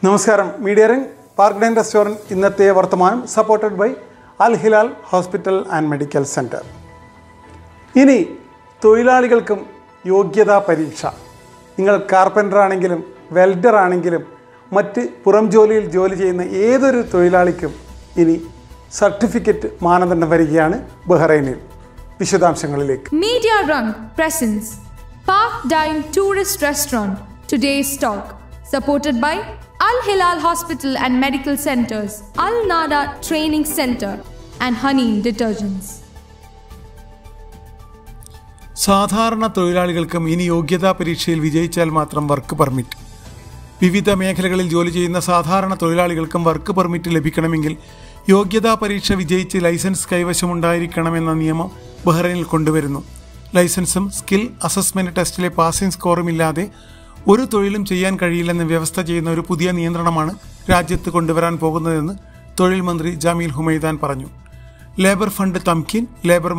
നമസ്കാരം. Media ring park line restaurant ഇന്നത്തെ വർത്തമാനം supported by Al Hilal hospital and medical centre. ഇനി തൊഴിലാളികൾക്കും യോഗ്യതാ പരീക്ഷ. നിങ്ങൾ കാർപ്പൻ്റർ ആണെങ്കിലും വെൽഡർ ആണെങ്കിലും മറ്റ് പുറം ജോലിയിൽ ജോലി ചെയ്യുന്ന ഏതൊരു തൊഴിലാളിക്കും ഇനി സർട്ടിഫിക്കറ്റ് മാനദണ്ഡം വരികയാണ് ബഹ്റൈനിൽ. വിശദാംശങ്ങളിലേക്ക്. Media Rung presents Park Dine Tourist Restaurant Today's Talk, supported by Al Hilal Hospital and Medical Centers, Al Nada Training Center and Honey Detergents. സാധാരണ തൊഴിലാളികൾക്കും ഇനി യോഗ്യതാ പരീക്ഷയിൽ വിജയിച്ചാൽ മാത്രം വർക്ക് പെർമിറ്റ്. വിവിധ മേഖലകളിൽ ജോലി ചെയ്യുന്ന സാധാരണ തൊഴിലാളികൾക്കും വർക്ക് പെർമിറ്റ് ലഭിക്കണമെങ്കിൽ യോഗ്യതാ പരീക്ഷ വിജയിച്ച് ലൈസൻസ് കൈവശമുണ്ടായിരിക്കണമെന്ന നിയമം ബഹ്റൈനിൽ കൊണ്ടുവരുന്നു. ലൈസൻസും സ്കിൽ അസസ്മെൻറ്റ് ടെസ്റ്റിലെ പാസിംഗ് സ്കോറും ഇല്ലാതെ ഒരു തൊഴിലും ചെയ്യാൻ കഴിയില്ലെന്ന് വ്യവസ്ഥ ചെയ്യുന്ന ഒരു പുതിയ നിയന്ത്രണമാണ് രാജ്യത്ത് കൊണ്ടുവരാൻ പോകുന്നതെന്ന് തൊഴിൽ മന്ത്രി ജമീൽ ഹുമൈദാൻ പറഞ്ഞു. Labour fund Tamkeen, labour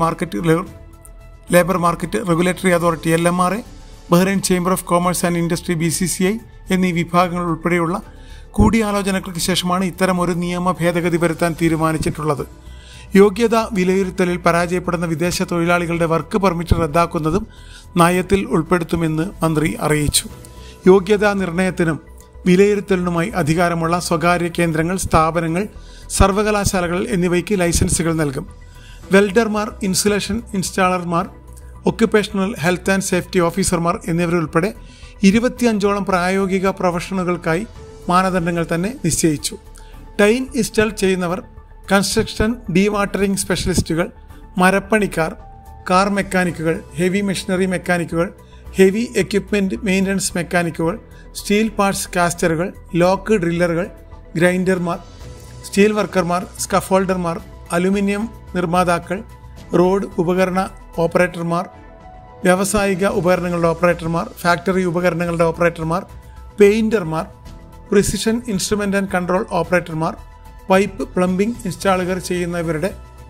market regulatory authority LMRA, Bahrain chamber of commerce and industry BCCI എന്നീ വിഭാഗങ്ങൾ ഉൾപ്പെടെയുള്ള കൂടിയാലോചനകൾക്ക് ശേഷമാണ് ഇത്തരം ഒരു നിയമ ഭേദഗതി വരുത്താൻ തീരുമാനിച്ചിട്ടുള്ളത്. യോഗ്യതാ വിലയിരുത്തലിൽ പരാജയപ്പെടുന്ന വിദേശ തൊഴിലാളികളുടെ വർക്ക് പെർമിറ്റ് റദ്ദാക്കുന്നതും നയത്തിൽ ഉൾപ്പെടുത്തുമെന്ന് മന്ത്രി അറിയിച്ചു. യോഗ്യതാ നിർണയത്തിനും വിലയിരുത്തലിനുമായി അധികാരമുള്ള സ്വകാര്യ കേന്ദ്രങ്ങൾ, സ്ഥാപനങ്ങൾ, സർവകലാശാലകൾ എന്നിവയ്ക്ക് ലൈസൻസുകൾ നൽകും. വെൽഡർമാർ, ഇൻസുലേഷൻ ഇൻസ്റ്റാളർമാർ, ഒക്യുപ്പേഷണൽ ഹെൽത്ത് ആൻഡ് സേഫ്റ്റി ഓഫീസർമാർ എന്നിവരുൾപ്പെടെ 25ഓളം പ്രായോഗിക പ്രൊഫഷനുകൾക്കായി മാനദണ്ഡങ്ങൾ തന്നെ നിശ്ചയിച്ചു. ടൈൻ ഇൻസ്റ്റാൾ ചെയ്യുന്നവർ, കൺസ്ട്രക്ഷൻ ഡീവാട്ടറിംഗ് സ്പെഷ്യലിസ്റ്റുകൾ, മരപ്പണിക്കാർ, കാർ മെക്കാനിക്കുകൾ, ഹെവി മെഷീനറി മെക്കാനിക്കുകൾ, ഹെവി എക്യുപ്മെൻറ്റ് മെയിൻ്റനൻസ് മെക്കാനിക്കുകൾ, സ്റ്റീൽ പാർട്സ് കാസ്റ്ററുകൾ, ലോക്ക് ഡ്രില്ലറുകൾ, ഗ്രൈൻഡർമാർ, സ്റ്റീൽ വർക്കർമാർ, സ്കഫോൾഡർമാർ, അലുമിനിയം നിർമ്മാതാക്കൾ, റോഡ് ഉപകരണ ഓപ്പറേറ്റർമാർ, വ്യാവസായിക ഉപകരണങ്ങളുടെ ഓപ്പറേറ്റർമാർ, ഫാക്ടറി ഉപകരണങ്ങളുടെ ഓപ്പറേറ്റർമാർ, പെയിൻറ്റർമാർ, പ്രിസിഷൻ ഇൻസ്ട്രുമെൻ്റ് ആൻഡ് കൺട്രോൾ ഓപ്പറേറ്റർമാർ, പൈപ്പ് പ്ലംബിംഗ് ഇൻസ്റ്റാളുകൾ ചെയ്യുന്നവരുടെ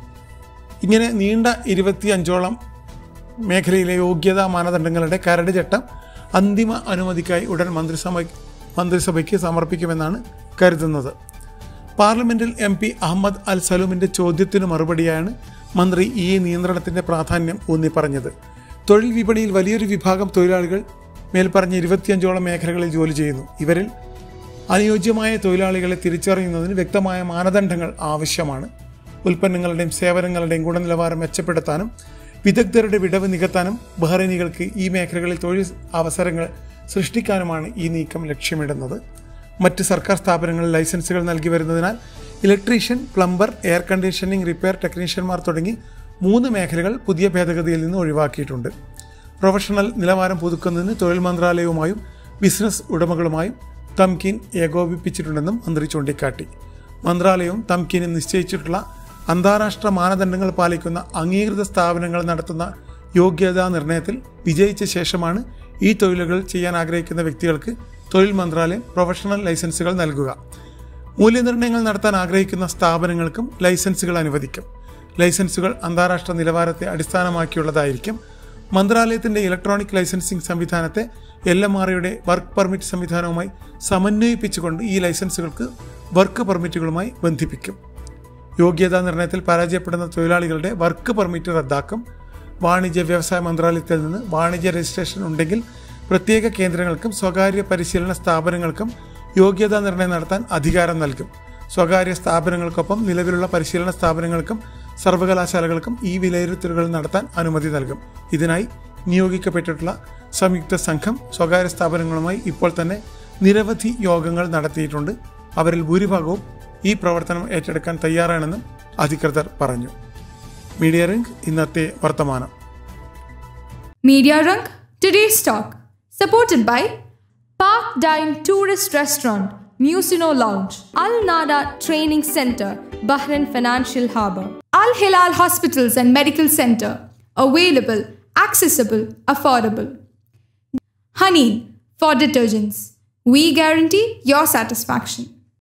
ഇങ്ങനെ നീണ്ട 25ഓളം മേഖലയിലെ യോഗ്യതാ മാനദണ്ഡങ്ങളുടെ കരട് ചട്ടം അന്തിമ അനുമതിക്കായി ഉടൻ മന്ത്രിസഭയ്ക്ക് സമർപ്പിക്കുമെന്നാണ് കരുതുന്നത്. പാർലമെൻറ്റിൽ MP അഹമ്മദ് അൽ സലൂമിൻ്റെ ചോദ്യത്തിന് മറുപടിയാണ് മന്ത്രി ഈ നിയന്ത്രണത്തിൻ്റെ പ്രാധാന്യം ഊന്നിപ്പറഞ്ഞത്. തൊഴിൽ വിപണിയിൽ വലിയൊരു വിഭാഗം തൊഴിലാളികൾ മേൽപ്പറഞ്ഞ 25ഓളം മേഖലകളിൽ ജോലി ചെയ്യുന്നു. ഇവരിൽ അനുയോജ്യമായ തൊഴിലാളികളെ തിരിച്ചറിയുന്നതിന് വ്യക്തമായ മാനദണ്ഡങ്ങൾ ആവശ്യമാണ്. ഉൽപ്പന്നങ്ങളുടെയും സേവനങ്ങളുടെയും ഗുണനിലവാരം മെച്ചപ്പെടുത്താനും വിദഗ്ധരുടെ വിടവ് നികത്താനും ബഹ്റൈനികൾക്ക് ഈ മേഖലകളിൽ തൊഴിൽ അവസരങ്ങൾ സൃഷ്ടിക്കാനുമാണ് ഈ നീക്കം ലക്ഷ്യമിടുന്നത്. മറ്റ് സർക്കാർ സ്ഥാപനങ്ങളിൽ ലൈസൻസുകൾ നൽകി വരുന്നതിനാൽ electrician, plumber, air conditioning repair ടെക്നീഷ്യന്മാർ തുടങ്ങി 3 മേഖലകൾ പുതിയ ഭേദഗതിയിൽ നിന്ന് ഒഴിവാക്കിയിട്ടുണ്ട്. പ്രൊഫഷണൽ നിലവാരം പുതുക്കുന്നതിന് തൊഴിൽ മന്ത്രാലയവുമായും ബിസിനസ് ഉടമകളുമായും തംകീൻ ഏകോപിപ്പിച്ചിട്ടുണ്ടെന്നും മന്ത്രി ചൂണ്ടിക്കാട്ടി. മന്ത്രാലയവും തംകീനും നിശ്ചയിച്ചിട്ടുള്ള അന്താരാഷ്ട്ര മാനദണ്ഡങ്ങൾ പാലിക്കുന്ന അംഗീകൃത സ്ഥാപനങ്ങൾ നടത്തുന്ന യോഗ്യതാ നിർണയത്തിൽ വിജയിച്ച ശേഷമാണ് ഈ തൊഴിലുകൾ ചെയ്യാൻ ആഗ്രഹിക്കുന്ന വ്യക്തികൾക്ക് തൊഴിൽ മന്ത്രാലയം പ്രൊഫഷണൽ ലൈസൻസുകൾ നൽകുക. മൂല്യനിർണ്ണയങ്ങൾ നടത്താൻ ആഗ്രഹിക്കുന്ന സ്ഥാപനങ്ങൾക്കും ലൈസൻസുകൾ അനുവദിക്കും. ലൈസൻസുകൾ അന്താരാഷ്ട്ര നിലവാരത്തെ അടിസ്ഥാനമാക്കിയുള്ളതായിരിക്കും. മന്ത്രാലയത്തിൻ്റെ ഇലക്ട്രോണിക് ലൈസൻസിംഗ് സംവിധാനത്തെ LMRAയുടെ വർക്ക് പെർമിറ്റ് സംവിധാനവുമായി സമന്വയിപ്പിച്ചുകൊണ്ട് ഈ ലൈസൻസുകൾക്ക് വർക്ക് പെർമിറ്റുകളുമായി ബന്ധിപ്പിക്കും. യോഗ്യതാ നിർണയത്തിൽ പരാജയപ്പെടുന്ന തൊഴിലാളികളുടെ വർക്ക് പെർമിറ്റ് റദ്ദാക്കും. വാണിജ്യ വ്യവസായ മന്ത്രാലയത്തിൽ നിന്ന് വാണിജ്യ രജിസ്ട്രേഷൻ ഉണ്ടെങ്കിൽ പ്രത്യേക കേന്ദ്രങ്ങൾക്കും സ്വകാര്യ പരിശീലന സ്ഥാപനങ്ങൾക്കും യോഗ്യതാ നിർണയം നടത്താൻ അധികാരം നൽകും. സ്വകാര്യ സ്ഥാപനങ്ങൾക്കൊപ്പം നിലവിലുള്ള പരിശീലന സ്ഥാപനങ്ങൾക്കും സർവകലാശാലകൾക്കും ഈ വിലയിരുത്തലുകൾ നടത്താൻ അനുമതി നൽകും. ഇതിനായി നിയോഗിക്കപ്പെട്ടിട്ടുള്ള സംയുക്ത സംഘം സ്വകാര്യ സ്ഥാപനങ്ങളുമായി ഇപ്പോൾ തന്നെ നിരവധി യോഗങ്ങൾ നടത്തിയിട്ടുണ്ട്. അവരിൽ ഭൂരിഭാഗവും ഈ പ്രവർത്തനം ഏറ്റെടുക്കാൻ തയ്യാറാണെന്നും അധികൃതർ പറഞ്ഞു. മീഡിയ റിംഗ് ഇന്നത്തെ വർത്തമാനം. Media Rung Today's Talk, supported by Park Dine Tourist Restaurant, Musino Lounge, Al Nada Training Center, Bahrain Financial Harbour, Al Hilal Hospitals and Medical Center, available, accessible, affordable. Honey for detergents, we guarantee your satisfaction.